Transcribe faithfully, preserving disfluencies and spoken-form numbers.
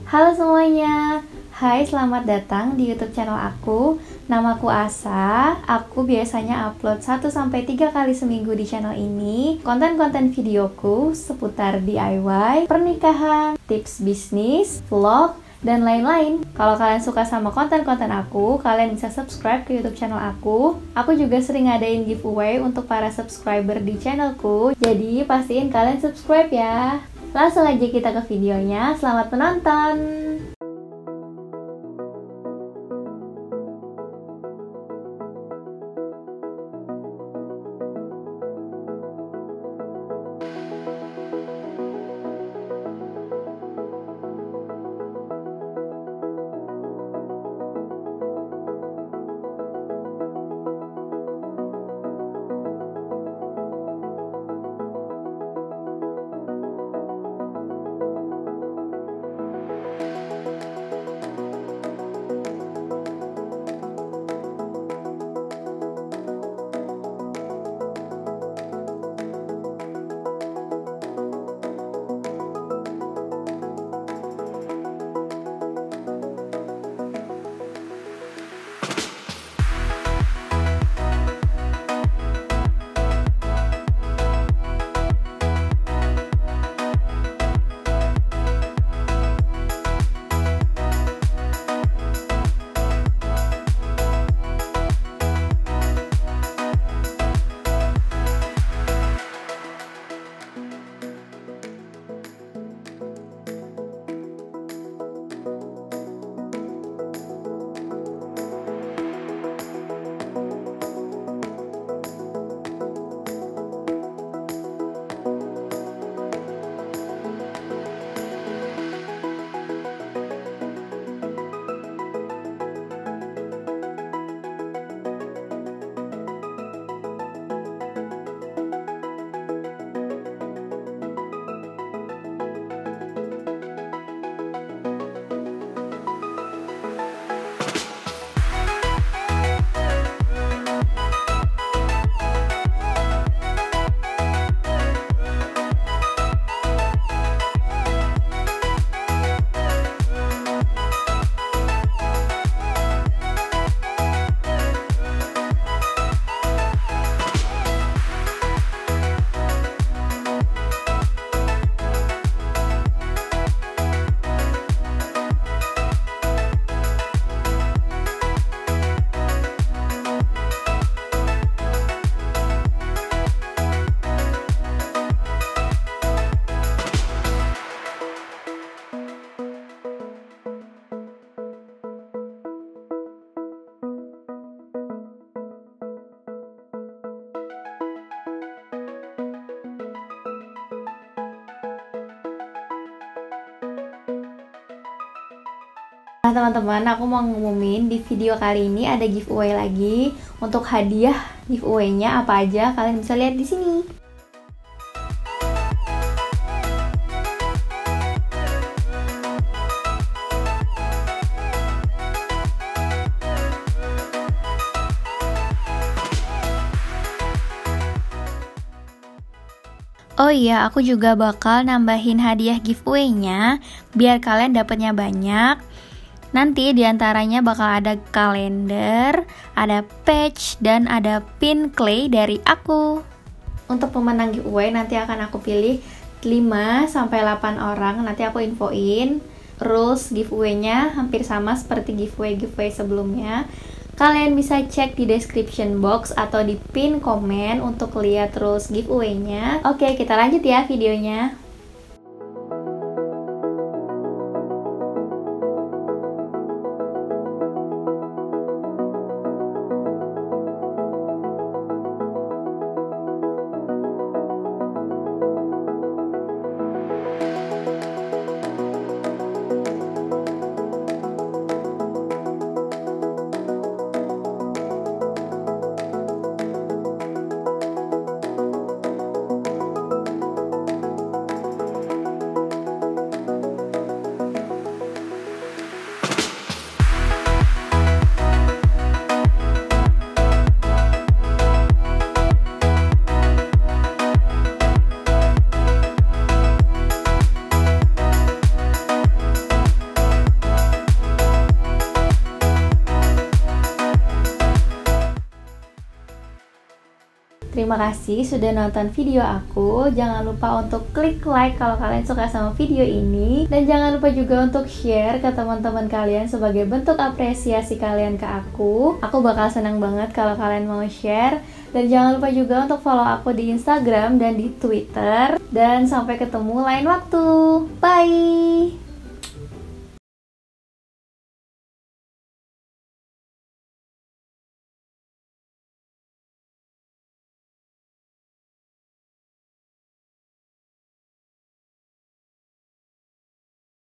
Halo semuanya, hai selamat datang di YouTube channel aku. Namaku Asa, aku biasanya upload satu sampai tiga kali seminggu di channel ini. Konten-konten videoku seputar D I Y, pernikahan, tips bisnis, vlog, dan lain-lain. Kalau kalian suka sama konten-konten aku, kalian bisa subscribe ke YouTube channel aku. Aku juga sering ngadain giveaway untuk para subscriber di channelku. Jadi pastiin kalian subscribe ya. Langsung aja kita ke videonya. Selamat menonton. Nah teman-teman, aku mau ngumumin di video kali ini ada giveaway lagi. Untuk hadiah giveaway-nya apa aja kalian bisa lihat di sini. Oh iya, aku juga bakal nambahin hadiah giveaway-nya biar kalian dapatnya banyak. Nanti diantaranya bakal ada kalender, ada patch, dan ada pin clay dari aku. Untuk pemenang giveaway nanti akan aku pilih lima sampai delapan orang, nanti aku infoin. Rules giveaway-nya hampir sama seperti giveaway-giveaway sebelumnya. Kalian bisa cek di description box atau di pin komen untuk lihat rules giveaway-nya. Oke, kita lanjut ya videonya. Terima kasih sudah nonton video aku. Jangan lupa untuk klik like kalau kalian suka sama video ini. Dan jangan lupa juga untuk share ke teman-teman kalian sebagai bentuk apresiasi kalian ke aku. Aku bakal senang banget kalau kalian mau share. Dan jangan lupa juga untuk follow aku di Instagram dan di Twitter. Dan sampai ketemu lain waktu. Bye!